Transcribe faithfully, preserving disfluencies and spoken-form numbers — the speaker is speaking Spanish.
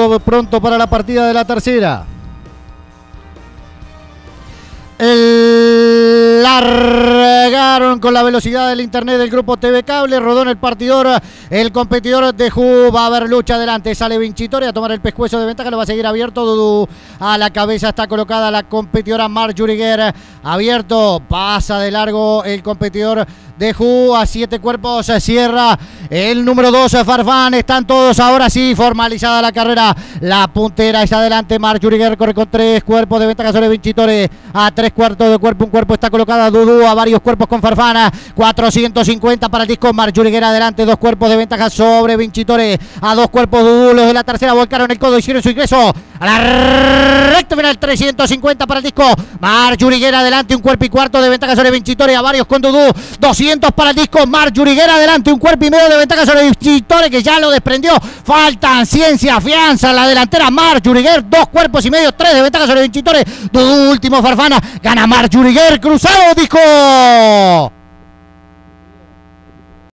todo pronto para la partida de la tercera. El... Largaron con la velocidad del internet del grupo T V Cable. Rodó en el partidor el competidor de Ju. Va a haber lucha adelante. Sale Vincitore a tomar el pescuezo de ventaja. Lo va a seguir abierto. Dudu a la cabeza está colocada la competidora Marjorie Guerra. Abierto. Pasa de largo el competidor de Ju. A siete cuerpos cierra el número dos Farfán. Están todos ahora sí formalizada la carrera. La puntera es adelante. Marjorie Guerra corre con tres cuerpos de ventaja sobre Vincitore. A tres cuartos de cuerpo. Un cuerpo está colocada Dudu. A varios cuerpos con Farfana. cuatrocientos cincuenta para el disco. Marjorie Guerra adelante. Dos cuerpos de ventaja sobre Vincitore. A dos cuerpos Dudu. Los de la tercera volcaron el codo. Hicieron su ingreso a la recta final. trescientos cincuenta para el disco. Marjorie Guerra adelante. Un cuerpo y cuarto de ventaja sobre Vincitore. A varios con Dudu. doscientos para el disco. Marjorie Guerra adelante. Un cuerpo y medio de ventaja sobre Vincitore, que ya lo desprendió. Faltan ciencia, fianza en la delantera. Marjorie Guerra. Dos cuerpos y medio. Tres de ventaja sobre Vincitore. Dudu último Farfana. Gana Marjorie Guerra. Cruzado disco.